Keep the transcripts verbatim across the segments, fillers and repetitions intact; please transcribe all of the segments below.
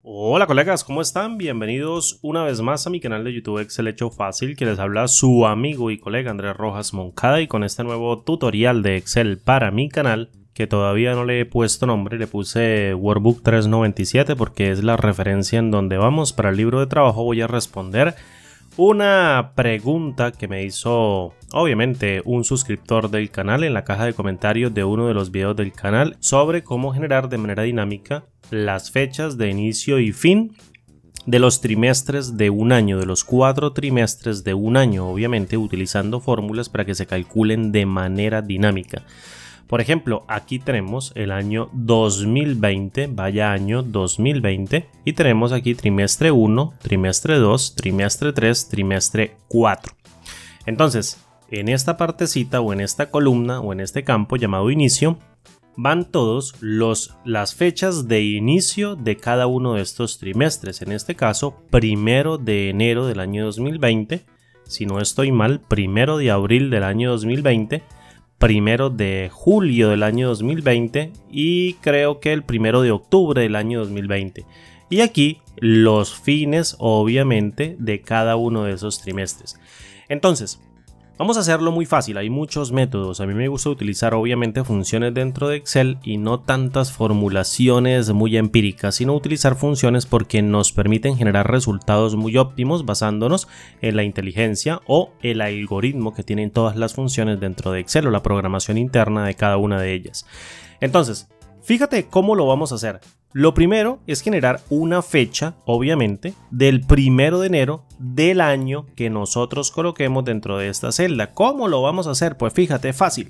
Hola colegas, ¿cómo están? Bienvenidos una vez más a mi canal de YouTube Excel Hecho Fácil, que les habla su amigo y colega Andrés Rojas Moncada, y con este nuevo tutorial de Excel para mi canal, que todavía no le he puesto nombre, le puse Workbook trescientos noventa y siete porque es la referencia en donde vamos. Para el libro de trabajo voy a responder una pregunta que me hizo obviamente un suscriptor del canal en la caja de comentarios de uno de los videos del canal sobre cómo generar de manera dinámica las fechas de inicio y fin de los trimestres de un año, de los cuatro trimestres de un año, obviamente utilizando fórmulas para que se calculen de manera dinámica. Por ejemplo, aquí tenemos el año dos mil veinte, vaya año dos mil veinte, y tenemos aquí trimestre uno, trimestre dos, trimestre tres, trimestre cuatro. Entonces, en esta partecita o en esta columna o en este campo llamado inicio, van todos los, las fechas de inicio de cada uno de estos trimestres. En este caso, primero de enero del año dos mil veinte, si no estoy mal, primero de abril del año dos mil veinte, primero de julio del año dos mil veinte y creo que el primero de octubre del año dos mil veinte. Y aquí los fines, obviamente, de cada uno de esos trimestres. Entonces, vamos a hacerlo muy fácil, hay muchos métodos. A mí me gusta utilizar obviamente funciones dentro de Excel y no tantas formulaciones muy empíricas, sino utilizar funciones porque nos permiten generar resultados muy óptimos basándonos en la inteligencia o el algoritmo que tienen todas las funciones dentro de Excel o la programación interna de cada una de ellas. Entonces, fíjate cómo lo vamos a hacer. Lo primero es generar una fecha, obviamente, del primero de enero del año que nosotros coloquemos dentro de esta celda. ¿Cómo lo vamos a hacer? Pues fíjate, fácil.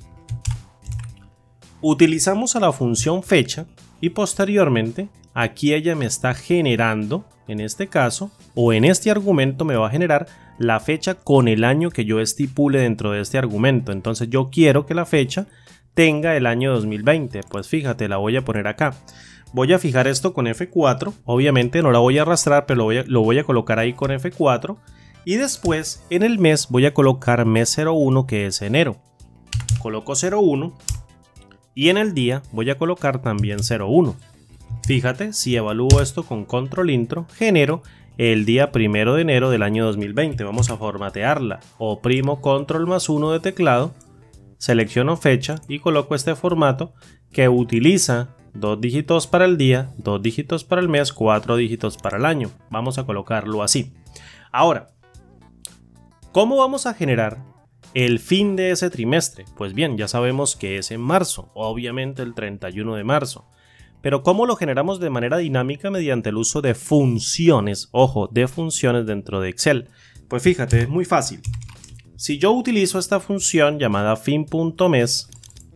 Utilizamos a la función fecha y posteriormente aquí ella me está generando, en este caso, o en este argumento me va a generar la fecha con el año que yo estipule dentro de este argumento. Entonces yo quiero que la fecha tenga el año dos mil veinte. Pues fíjate, la voy a poner acá. Voy a fijar esto con F cuatro, obviamente no la voy a arrastrar, pero lo voy a, lo voy a colocar ahí con F cuatro. Y después en el mes voy a colocar mes cero uno, que es enero. Coloco cero uno y en el día voy a colocar también cero uno. Fíjate, si evalúo esto con control intro, genero el día primero de enero del año dos mil veinte. Vamos a formatearla. Oprimo control más uno de teclado, selecciono fecha y coloco este formato que utiliza dos dígitos para el día, dos dígitos para el mes, cuatro dígitos para el año. Vamos a colocarlo así. Ahora, ¿cómo vamos a generar el fin de ese trimestre? Pues bien, ya sabemos que es en marzo, obviamente el treinta y uno de marzo. Pero ¿cómo lo generamos de manera dinámica? Mediante el uso de funciones, ojo, de funciones dentro de Excel. Pues fíjate, es muy fácil. Si yo utilizo esta función llamada fin.mes,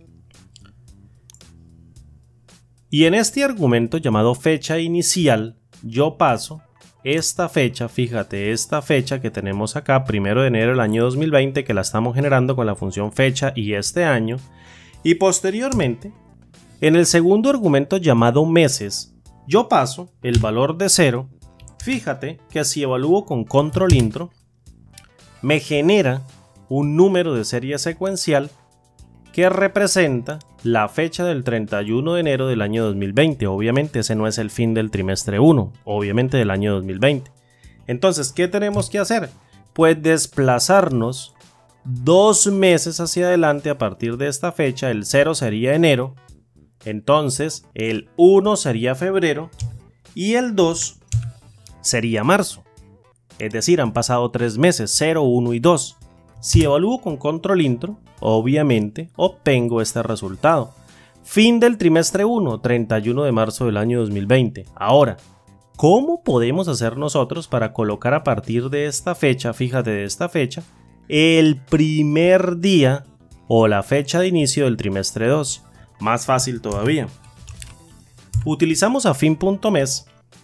y en este argumento llamado fecha inicial, yo paso esta fecha, fíjate, esta fecha que tenemos acá, primero de enero del año dos mil veinte, que la estamos generando con la función fecha y este año, y posteriormente, en el segundo argumento llamado meses, yo paso el valor de cero. Fíjate que si evalúo con control intro, me genera un número de serie secuencial que representa la fecha del treinta y uno de enero del año dos mil veinte. Obviamente ese no es el fin del trimestre uno, obviamente del año dos mil veinte. Entonces, ¿qué tenemos que hacer? Pues desplazarnos dos meses hacia adelante a partir de esta fecha. El cero sería enero, entonces el uno sería febrero y el dos sería marzo. Es decir, han pasado tres meses, cero, uno y dos. Si evalúo con control intro, obviamente obtengo este resultado. Fin del trimestre uno, treinta y uno de marzo del año dos mil veinte. Ahora, ¿cómo podemos hacer nosotros para colocar a partir de esta fecha, fíjate de esta fecha, el primer día o la fecha de inicio del trimestre dos? Más fácil todavía. Utilizamos a fin.mes.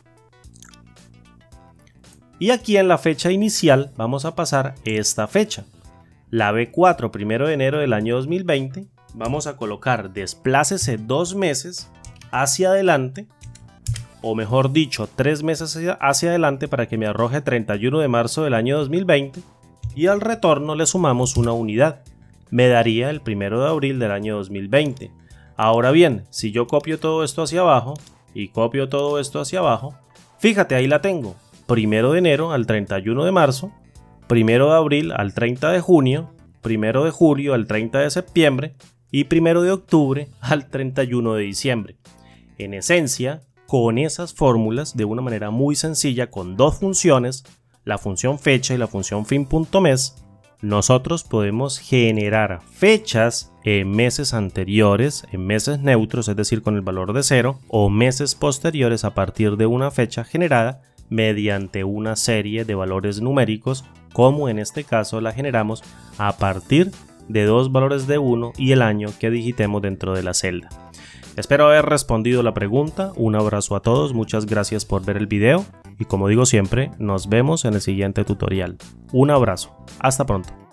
Y aquí en la fecha inicial vamos a pasar esta fecha. La B cuatro, primero de enero del año dos mil veinte, vamos a colocar desplácese dos meses hacia adelante, o mejor dicho, tres meses hacia, hacia adelante para que me arroje treinta y uno de marzo del año dos mil veinte, y al retorno le sumamos una unidad. Me daría el primero de abril del año dos mil veinte. Ahora bien, si yo copio todo esto hacia abajo y copio todo esto hacia abajo, Fíjate, ahí la tengo. Primero de enero al treinta y uno de marzo, primero de abril al treinta de junio, primero de julio al treinta de septiembre y primero de octubre al treinta y uno de diciembre. En esencia, con esas fórmulas, de una manera muy sencilla, con dos funciones, la función fecha y la función fin.mes, nosotros podemos generar fechas en meses anteriores, en meses neutros, es decir, con el valor de cero, o meses posteriores a partir de una fecha generada mediante una serie de valores numéricos, como en este caso la generamos a partir de dos valores de uno y el año que digitemos dentro de la celda. Espero haber respondido la pregunta. Un abrazo a todos, muchas gracias por ver el video y como digo siempre, nos vemos en el siguiente tutorial. Un abrazo, hasta pronto.